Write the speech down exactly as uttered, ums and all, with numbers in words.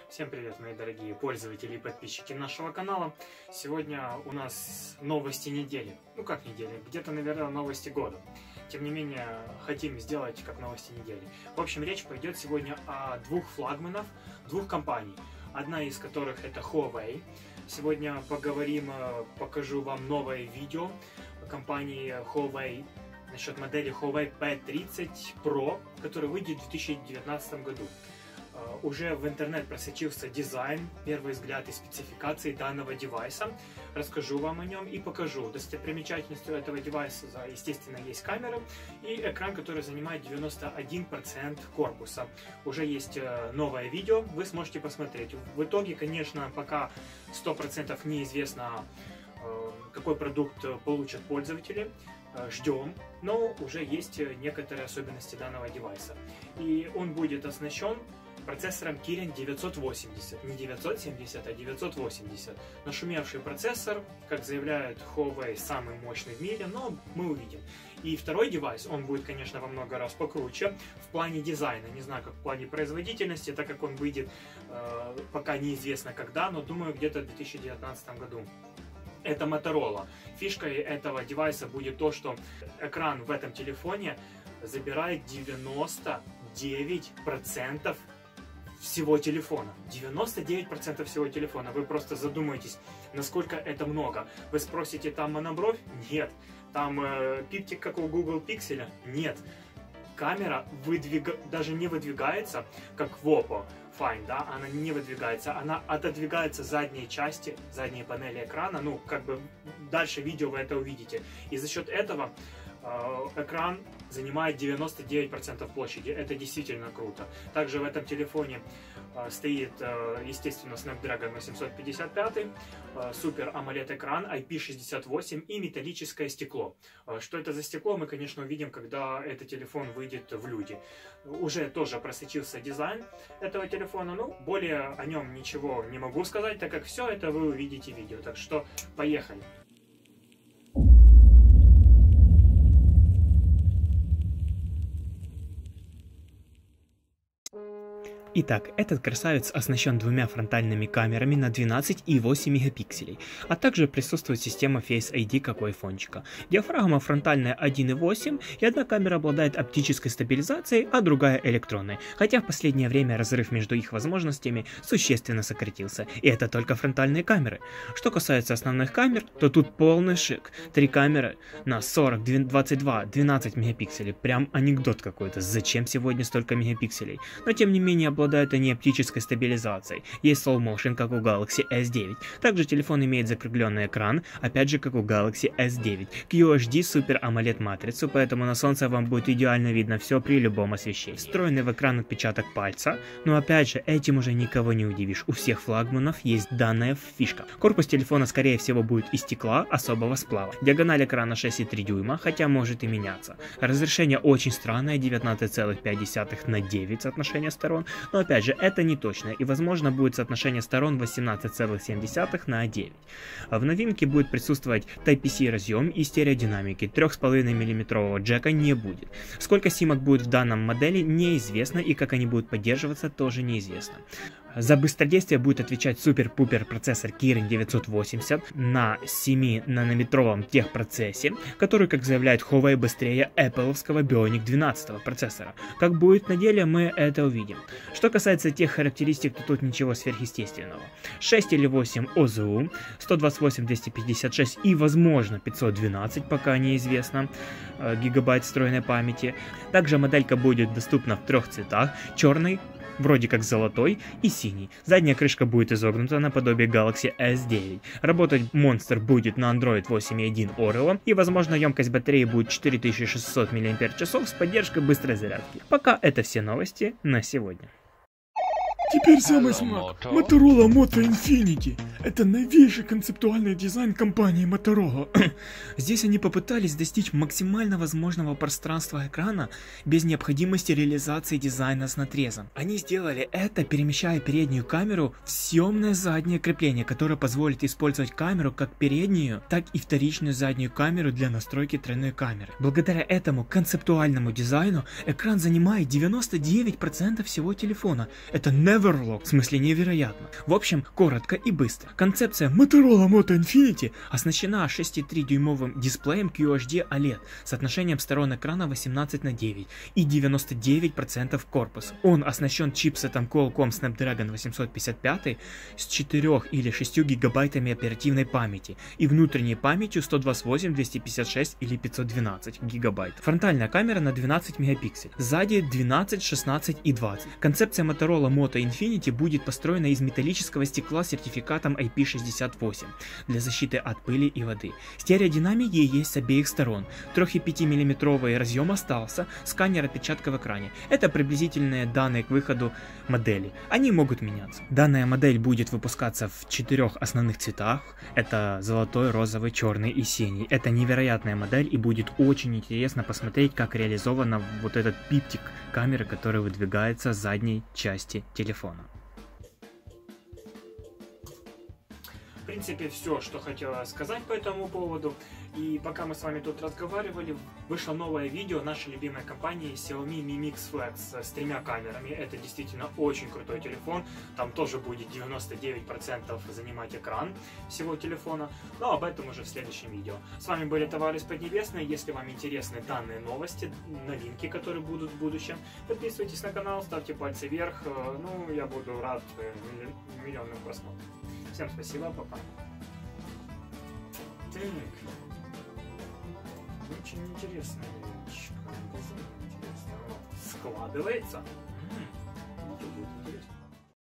Всем привет, мои дорогие пользователи и подписчики нашего канала. Сегодня у нас новости недели. Ну как недели, где-то, наверное, новости года. Тем не менее, хотим сделать как новости недели. В общем, речь пойдет сегодня о двух флагманах, двух компаний. Одна из которых это Huawei. Сегодня поговорим, покажу вам новое видео компании Huawei насчет модели Huawei пи тридцать про, который выйдет в две тысячи девятнадцатом году. Уже в интернет просочился дизайн, первый взгляд и спецификации данного девайса. Расскажу вам о нем и покажу. Достопримечательностью этого девайса, естественно, есть камера и экран, который занимает девяносто один процент корпуса. Уже есть новое видео, вы сможете посмотреть. В итоге, конечно, пока сто процентов неизвестно, какой продукт получат пользователи. Ждем, но уже есть некоторые особенности данного девайса. И он будет оснащен процессором Kirin девятьсот восемьдесят, не девятьсот семьдесят, а девятьсот восемьдесят. Нашумевший процессор, как заявляют Huawei, самый мощный в мире, но мы увидим. И второй девайс, он будет, конечно, во много раз покруче в плане дизайна, не знаю, как в плане производительности, так как он выйдет э, пока неизвестно когда, но думаю, где-то в две тысячи девятнадцатом году. Это Motorola. Фишкой этого девайса будет то, что экран в этом телефоне забирает девяносто девять процентов всего телефона. девяносто девять процентов всего телефона. Вы просто задумаетесь, насколько это много. Вы спросите, там монобровь? Нет. Там э, пиптик, как у Google Pixel? Нет. Камера выдвига... даже не выдвигается, как в Oppo Find, да, она не выдвигается, она отодвигается задней части, задней панели экрана, ну, как бы дальше видео вы это увидите. И за счет этого э, экран занимает девяносто девять процентов площади, это действительно круто. Также в этом телефоне э, стоит, э, естественно, Snapdragon восемьсот пятьдесят пять, э, Super AMOLED экран, ай пи шестьдесят восемь и металлическое стекло. Э, что это за стекло, мы, конечно, увидим, когда этот телефон выйдет в люди. Уже тоже просочился дизайн этого телефона, ну, более о нем ничего не могу сказать, так как все это вы увидите в видео. Так что, поехали! Итак, этот красавец оснащен двумя фронтальными камерами на двенадцать и восемь мегапикселей, а также присутствует система Face ай ди, как у айфончика. Диафрагма фронтальная один и восемь, и одна камера обладает оптической стабилизацией, а другая электронной, хотя в последнее время разрыв между их возможностями существенно сократился, и это только фронтальные камеры. Что касается основных камер, то тут полный шик. Три камеры на сорок, двадцать два, двенадцать мегапикселей, прям анекдот какой-то, зачем сегодня столько мегапикселей, но тем не менее обладает обладают они оптической стабилизацией. Есть Slow Motion, как у Galaxy эс девять. Также телефон имеет закругленный экран, опять же, как у Galaxy эс девять. кью эйч ди Super AMOLED матрицу, поэтому на солнце вам будет идеально видно все при любом освещении. Встроенный в экран отпечаток пальца, но опять же, этим уже никого не удивишь. У всех флагманов есть данная фишка. Корпус телефона, скорее всего, будет из стекла особого сплава. Диагональ экрана шесть и три дюйма, хотя может и меняться. Разрешение очень странное, девятнадцать целых пять десятых на девять соотношение сторон. Но опять же, это не точно, и возможно будет соотношение сторон восемнадцать целых семь десятых на девять. В новинке будет присутствовать Type-C разъем и стереодинамики, три и пять миллиметрового джека не будет. Сколько симок будет в данном модели, неизвестно, и как они будут поддерживаться, тоже неизвестно. За быстродействие будет отвечать супер-пупер процессор Kirin девятьсот восемьдесят на семинанометровом техпроцессе, который, как заявляет Huawei, быстрее Apple'овского Bionic двенадцать процессора. Как будет на деле, мы это увидим. Что касается тех характеристик, то тут ничего сверхъестественного. шесть или восемь о зэ у, сто двадцать восемь, двести пятьдесят шесть и, возможно, пятьсот двенадцать, пока неизвестно, гигабайт встроенной памяти. Также моделька будет доступна в трех цветах: черный, вроде как золотой и синий. Задняя крышка будет изогнута наподобие Galaxy эс девять. Работать Monster будет на Android восемь и один Oreo, и, возможно, емкость батареи будет четыре тысячи шестьсот мАч с поддержкой быстрой зарядки. Пока это все новости на сегодня. Теперь самый смак. Motorola Moto Infinity. Это новейший концептуальный дизайн компании Motorola. Здесь они попытались достичь максимально возможного пространства экрана без необходимости реализации дизайна с надрезом. Они сделали это, перемещая переднюю камеру в съемное заднее крепление, которое позволит использовать камеру как переднюю, так и вторичную заднюю камеру для настройки тройной камеры. Благодаря этому концептуальному дизайну экран занимает девяносто девять процентов всего телефона. Это neverlock, в смысле невероятно. В общем, коротко и быстро. Концепция Motorola Moto Infinity оснащена шесть и три дюймовым дисплеем кью эйч ди о лед с соотношением сторон экрана восемнадцать на девять и девяносто девять процентов корпуса. Он оснащен чипсетом Qualcomm Snapdragon восемьсот пятьдесят пять с четырёх или шестью гигабайтами оперативной памяти и внутренней памятью сто двадцать восемь, двести пятьдесят шесть или пятьсот двенадцать гигабайт. Фронтальная камера на двенадцать мегапикселей, сзади двенадцать, шестнадцать и двадцать. Концепция Motorola Moto Infinity будет построена из металлического стекла с сертификатом ай пи шестьдесят восемь для защиты от пыли и воды. Стереодинамики есть с обеих сторон. три и пять миллиметровый разъем остался, сканер отпечатка в экране. Это приблизительные данные к выходу модели. Они могут меняться. Данная модель будет выпускаться в четырех основных цветах. Это золотой, розовый, черный и синий. Это невероятная модель, и будет очень интересно посмотреть, как реализована вот этот пиптик камеры, который выдвигается с задней части телефона. В принципе, все, что хотела сказать по этому поводу. И пока мы с вами тут разговаривали, вышло новое видео нашей любимой компании Xiaomi Mi Mix Flex с тремя камерами. Это действительно очень крутой телефон. Там тоже будет девяносто девять процентов занимать экран всего телефона. Но об этом уже в следующем видео. С вами были Товары из Поднебесной. Если вам интересны данные новости, новинки, которые будут в будущем, подписывайтесь на канал, ставьте пальцы вверх. Ну, я буду рад миллионным просмотрам. Всем спасибо, пока. Так. Очень интересная вещь. Складывается. М-м, это будет интересно.